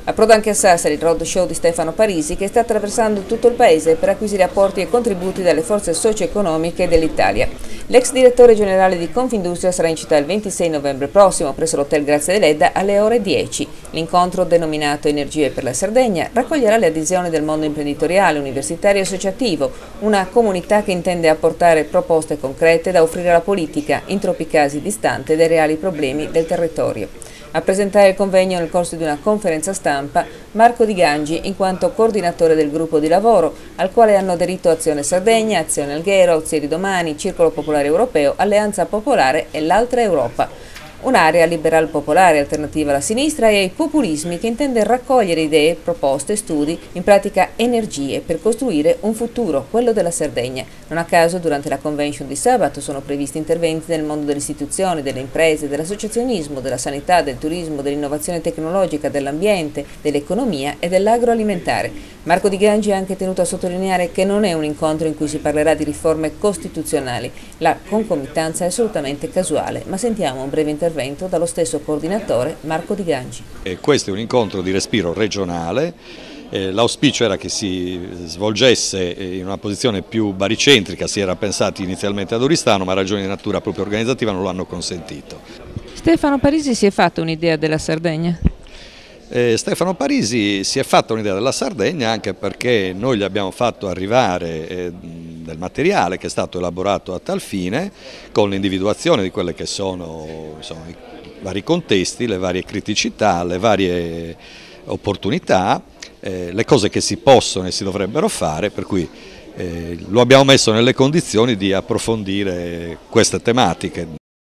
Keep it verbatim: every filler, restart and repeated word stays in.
Approda anche a Sassari il roadshow di Stefano Parisi, che sta attraversando tutto il paese per acquisire apporti e contributi dalle forze socio-economiche dell'Italia. L'ex direttore generale di Confindustria sarà in città il ventisei novembre prossimo presso l'Hotel Grazia Deledda alle ore dieci. L'incontro, denominato Energie per la Sardegna, raccoglierà le adesioni del mondo imprenditoriale, universitario e associativo, una comunità che intende apportare proposte concrete da offrire alla politica, in troppi casi distante dai reali problemi del territorio. A presentare il convegno nel corso di una conferenza stampa Marco Di Gangi, in quanto coordinatore del gruppo di lavoro, al quale hanno aderito Azione Sardegna, Azione Alghero, Azieri Domani, Circolo Popolare Europeo, Alleanza Popolare e l'Altra Europa. Un'area liberal popolare alternativa alla sinistra e ai populismi che intende raccogliere idee, proposte, studi, in pratica energie per costruire un futuro, quello della Sardegna. Non a caso durante la convention di sabato sono previsti interventi nel mondo delle istituzioni, delle imprese, dell'associazionismo, della sanità, del turismo, dell'innovazione tecnologica, dell'ambiente, dell'economia e dell'agroalimentare. Marco Di Gangi ha anche tenuto a sottolineare che non è un incontro in cui si parlerà di riforme costituzionali. La concomitanza è assolutamente casuale, ma sentiamo un breve intervento dallo stesso coordinatore Marco Di Gangi. E questo è un incontro di respiro regionale, eh, l'auspicio era che si svolgesse in una posizione più baricentrica, si era pensati inizialmente ad Oristano, ma ragioni di natura proprio organizzativa non lo hanno consentito. Stefano Parisi si è fatto un'idea della Sardegna? Eh, Stefano Parisi si è fatto un'idea della Sardegna anche perché noi gli abbiamo fatto arrivare eh, del materiale che è stato elaborato a tal fine, con l'individuazione di quelle che sono insomma, i vari contesti, le varie criticità, le varie opportunità, eh, le cose che si possono e si dovrebbero fare, per cui eh, lo abbiamo messo nelle condizioni di approfondire queste tematiche.